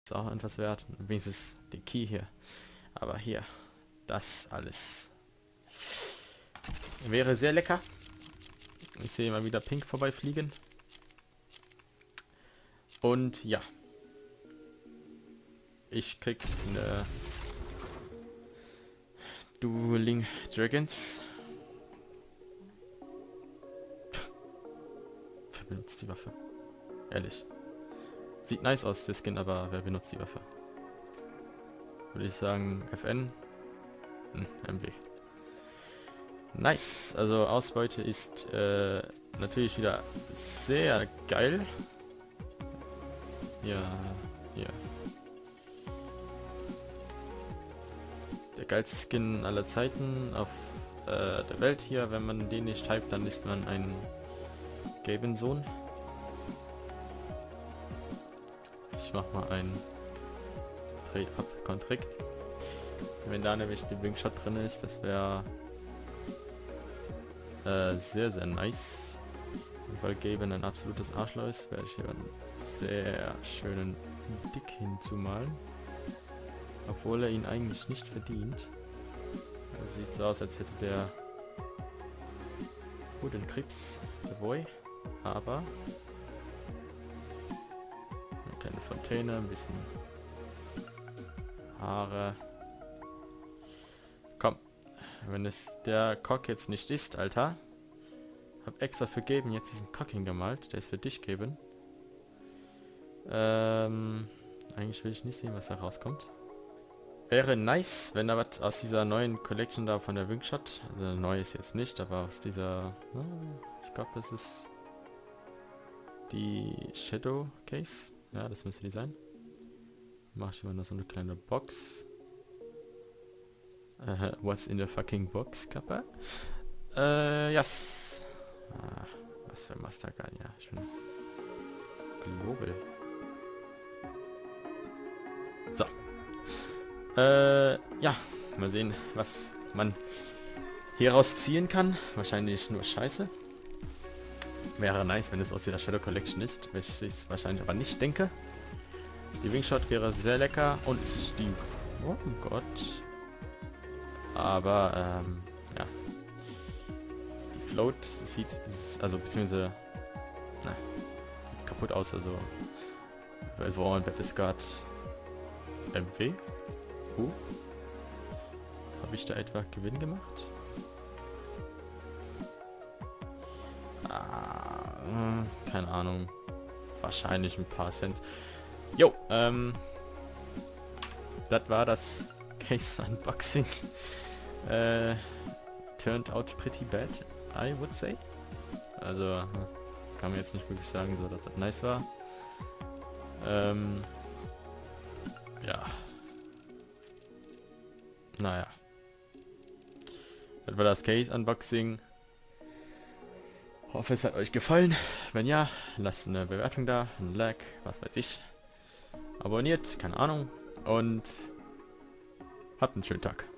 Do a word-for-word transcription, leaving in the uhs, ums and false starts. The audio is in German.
Ist auch etwas wert. Wenigstens den Key hier. Aber hier, das alles wäre sehr lecker. Ich sehe mal wieder Pink vorbeifliegen. Und ja. Ich krieg eine Dueling Dragons. Wer benutzt die Waffe? Ehrlich. Sieht nice aus, der Skin, aber wer benutzt die Waffe? Würde ich sagen F N. Hm, M W. Nice. Also Ausbeute ist äh, natürlich wieder sehr geil. Ja, ja. Der geilste Skin aller Zeiten auf äh, der Welt hier. Wenn man den nicht hypt, dann ist man ein Gabensohn. Ich mach mal ein Trade-Up-Contract. Wenn da nämlich der Wingshot drin ist, das wäre äh, sehr, sehr nice. Weil Gaben ein absolutes Arschloch ist, werde ich hier einen sehr schönen Dick hinzumalen. Obwohl er ihn eigentlich nicht verdient. Das sieht so aus, als hätte der guten Krebs, der Boy. Aber eine kleine Fontäne, ein bisschen Haare. Komm, wenn es der Cock jetzt nicht ist, Alter. Hab extra für Gaben jetzt diesen Cock hingemalt. Der ist für dich, Gaben. Ähm, eigentlich will ich nicht sehen, was da rauskommt. Wäre nice, wenn da was aus dieser neuen Collection da von der Wingshot, also neu ist jetzt nicht, aber aus dieser, ich glaube, das ist die Shadow Case. Ja, das müsste die sein. Mache ich immer noch so eine kleine Box. Uh, what's in the fucking box, Kappa? Äh, yes. Ah, was für Mastercard, ja, ich bin global. So. Äh, ja, mal sehen, was man hier rausziehen kann. Wahrscheinlich nur Scheiße. Wäre nice, wenn es aus dieser Shadow Collection ist, welches ich wahrscheinlich aber nicht denke. Die Wingshot wäre sehr lecker und es ist die... Oh Gott. Aber, ähm, ja. Die Float sieht, also, beziehungsweise, na, kaputt aus, also, Velvor und Battlescard M W. Uh. Habe ich da etwa Gewinn gemacht? Ah, keine Ahnung. Wahrscheinlich ein paar Cent. Jo, ähm. Das war das Case Unboxing. äh, turned out pretty bad, I would say. Also, kann man jetzt nicht wirklich sagen, so dass das nice war. Ähm. Ja. Naja. Das war das Case Unboxing. Hoffe, es hat euch gefallen. Wenn ja, lasst eine Bewertung da, ein Like, was weiß ich. Abonniert, keine Ahnung. Und habt einen schönen Tag.